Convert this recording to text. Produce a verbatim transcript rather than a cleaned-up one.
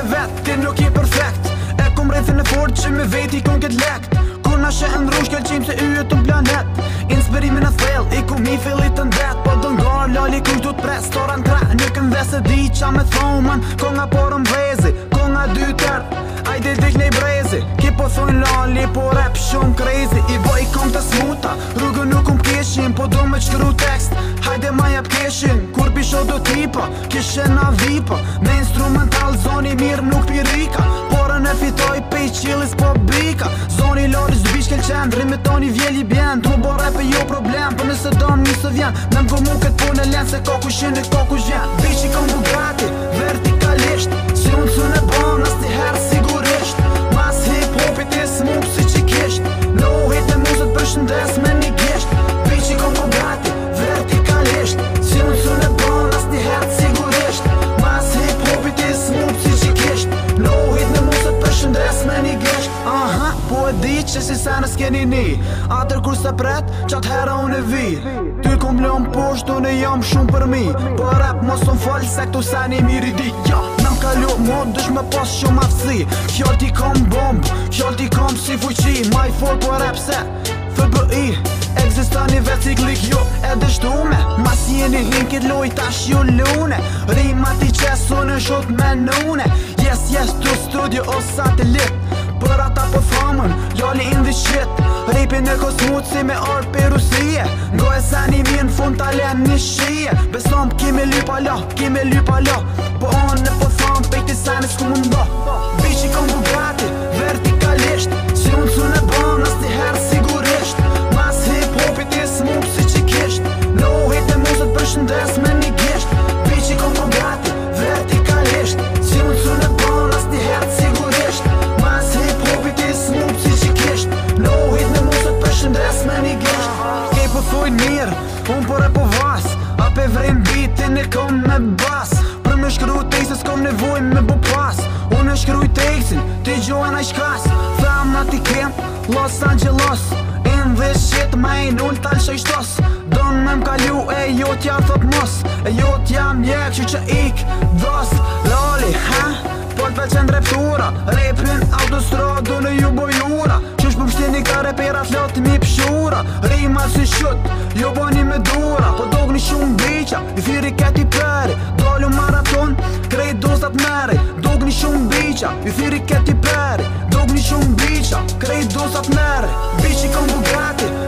ke vet, ti nuk je perfekt. E kom rrethin e fort që me veti kon ket lekt. Kur na she ndrush kell qim se yjet të planet. Inspirimin e thell, i ku mi fillit të ndet. Po do ngar lali kush du t'pres Toran tre, një kënde se di qa me thoman. Konga porën brezi, konga dy ter. Ajde dik nej brezi, ki po thojn lali, po rap shumë crazy. I boj kom të smuta, rrugën nuk um keshin. Po do me qkru tekst, hajde ma jep keshin. Kur pisho do tipa, kishe na vipa. Me instrumental zoni mirë nuk pirika. Porën e fitoj pej qilis po bika. Zoni lori zbish kel qend, rimetoni vjeli bjen. Tu bo rap e jo problem, për nëse dom një së vjen. Me mgo mu këtë punë e len se ka kushin e ka kush vjen. Bici kom Bugatti, vertikalisht. Si unë sën e bon, as t'i herë sigurisht. Mas hip-hopit i smuk si që kisht. No hit e muzët për shëndes me një gisht. Bici kom Bugatti, vertikalisht. Si unë sën e bon, as t'i herë sigurisht. Mas hip-hopit i smuk si që kisht. No hit e muzët për shëndes me një gisht. Aha, po e di që si sa në s'keni ni. Atër kur se pret, qatë hera unë e vi. Ty kom lëm posht, unë e jam shumë për mi. Po rap mos unë fol, se këtu sa një miri di. Ja, nam kalu mod, dush me pas shumë aftësi. Fjall ti kom bomb, fjall ti kom si fuqi. Ma i for po rap se F B I Egzista një vet ciklik jo edhe shtume. Mas jeni hinkit loj tash ju lune. Rima ti qes unë shot me nune. Yes, yes, tu studio o satelit. Për ata po thamën, lali in the shit. Ripin e kosmut si me arë për Rusie. Ngo e sa një mirë në fund talen një shije. Besom kime lypa la, kime lypa la. Po onë e po thamë pejti sa në s'ku më mdo. Bici kom Bugatti, vertikalisht. Si unë su në bon, as t'i herë sigurisht. Mas hip-hopit i smuk si që kisht. No hit e muzët për shëndes me një gisht. Bici kom Bugatti, vertikalisht. Si unë su në bon, as t'i herë sigurisht. Mas hip-hopit i smuk si që kisht. No hit e muzët për shëndes me një gisht. Kej po thujnë mirë, unë por e po vas. A pe vrejnë bitin e kom me bas. Për me shkru teksin s'kom nevoj me bu pas. Unë e shkruj teksin, ti gjojnë a shkas. Tham na ti kem, Los Angeles. In this shit ma i null tal shajshtos. Don me m'kalu e jo t'ja thot mos. E jo t'ja mjek që që ik dos. Loli, ha? Po t'vel qen reptura. Repin autostradu në ju bojura. Qysh për pështini ka reperat lot mi pshura. Rima si shut, jo boni me dura. Po dogni shumë biqa, i thiri keti peri. Dollu maraton, krejt dozat meri. Dogni shumë biqa, i thiri keti peri. Dogni shumë biqa, krejt dozat meri. Bici kom Bugatti,